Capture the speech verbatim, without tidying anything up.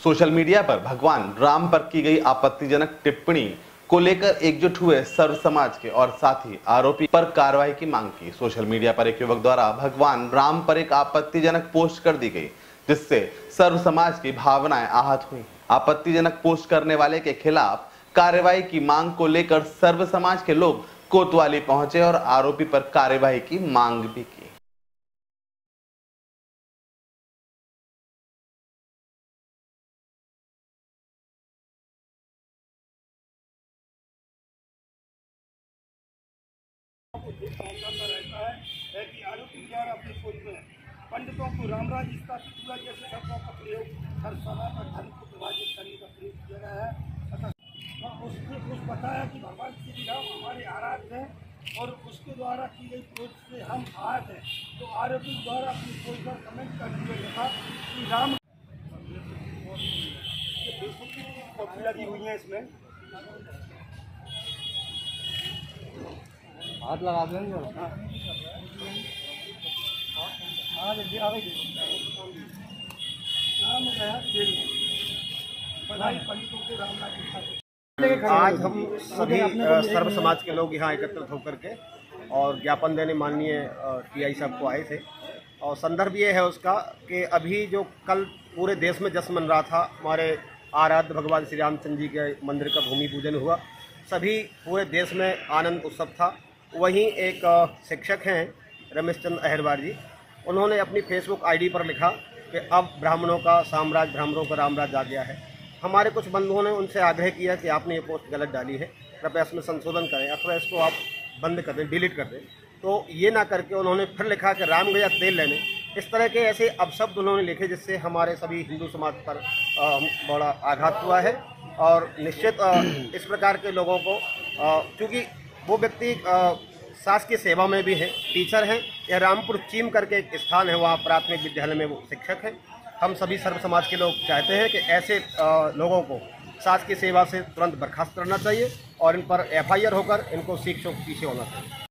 Social media पर भगवान राम पर की गई आपत्तिजनक टिप्पणी को लेकर एकजुट हुए सर्व समाज के और साथ ही आरोपी पर कार्रवाई की मांग की। सोशल मीडिया पर एक युवक द्वारा भगवान राम पर एक आपत्तिजनक पोस्ट कर दी गई, जिससे सर्व समाज की भावनाएं आहत हुई। आपत्तिजनक पोस्ट करने वाले के खिलाफ कार्रवाई की मांग को लेकर सर्व समाज के लोग कोतवाली पहुंचे और आरोपी पर कार्रवाई की मांग भी की। रहता है, है कि आरोपी द्वारा अपनी सोच में पंडितों को रामराज स्थापित हुआ जैसे शब्दों का प्रयोग हर सभा पर धर्म को विभाजित करने का प्रयोग किया गया है। अतः उसने कुछ बताया कि भगवान श्री राम हमारे आराध्य हैं और उसके द्वारा की गई पोस्ट से हम आहत हैं। तो आरोपी द्वारा अपनी सोच पर कमेंट करते हुए लिखा कि राम कॉपी लगी हुई है, इसमें हाथ लगा देंगे। हाँ हाँ जल्दी आ गई। आज हम सभी सर्व समाज के लोग यहाँ एकत्रित होकर के और ज्ञापन देने माननीय टीआई साहब को आए थे। और संदर्भ ये है उसका कि अभी जो कल पूरे देश में जश्न मन रहा था, हमारे आराध्य भगवान श्री रामचंद्र जी के मंदिर का भूमि पूजन हुआ, सभी पूरे देश में आनंद उत्सव था। वहीं एक शिक्षक हैं रमेश चंद्र अहिरवार जी, उन्होंने अपनी फेसबुक आईडी पर लिखा कि अब ब्राह्मणों का साम्राज्य, ब्राह्मणों का रामराज आ गया है। हमारे कुछ बंधुओं ने उनसे आग्रह किया कि आपने ये पोस्ट गलत डाली है, कृपया इसमें संशोधन करें अथवा इसको आप बंद कर दें, डिलीट कर दें। तो ये ना करके उन्होंने फिर लिखा कि राम गया तेल लेने। इस तरह के ऐसे अपशब्द उन्होंने लिखे जिससे हमारे सभी हिंदू समाज पर आ, बड़ा आघात हुआ है। और निश्चित आ, इस प्रकार के लोगों को, क्योंकि वो व्यक्ति शास की सेवा में भी है, टीचर हैं, या रामपुर चीम करके एक स्थान है, वहाँ प्राथमिक विद्यालय में वो शिक्षक हैं। हम सभी सर्व समाज के लोग चाहते हैं कि ऐसे लोगों को शास की सेवा से तुरंत बर्खास्त करना चाहिए और इन पर एफ आई आर होकर इनको शिक्षक पीछे होना चाहिए।